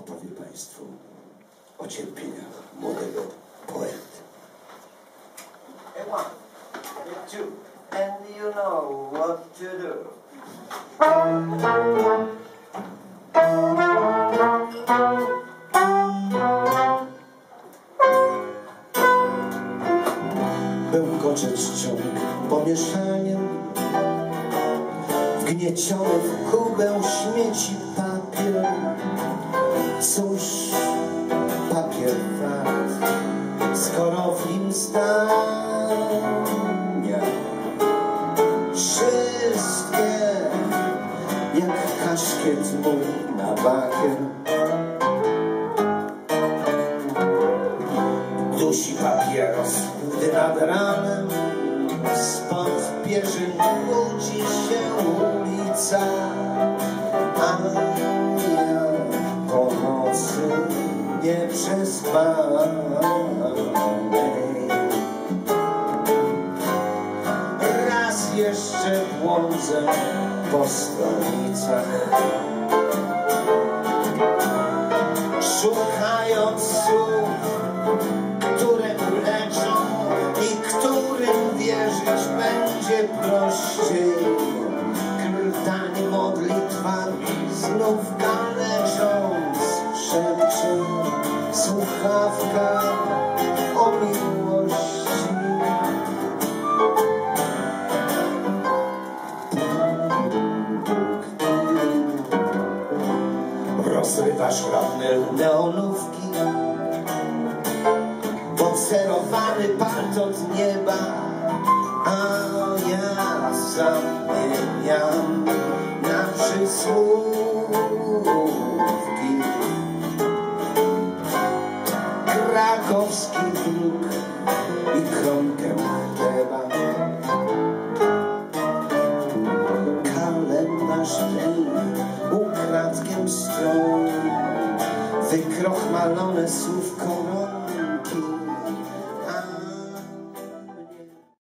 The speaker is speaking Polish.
opowie Państwu o cierpieniach młodego poety. One, two, and you know what to do. Bełkocze czciąg pomieszaniem, wgnieciony w kubeł śmieci papier. Cóż papier wart, skoro w nim stania wszystkie jak kaszkiet mój na bakier. Dusi papieros, gdy nad ranem spod pierzyn budzi się ulica, a ja pomocy nieprzespanej raz jeszcze błądzę po stolicach, szukając słów, które uleczą i którym wierzyć będzie prościej. Krtań modlitwami znów kalecząc szepcze słuchawka o miłości. Rozrywa szrapnel neonówki, podserowany partot nieba, a ja zamieniam na przysłówki krakowski dróg i kromkę chleba. Kalendarz ten ukradkiem stron, wykrochmalone słówko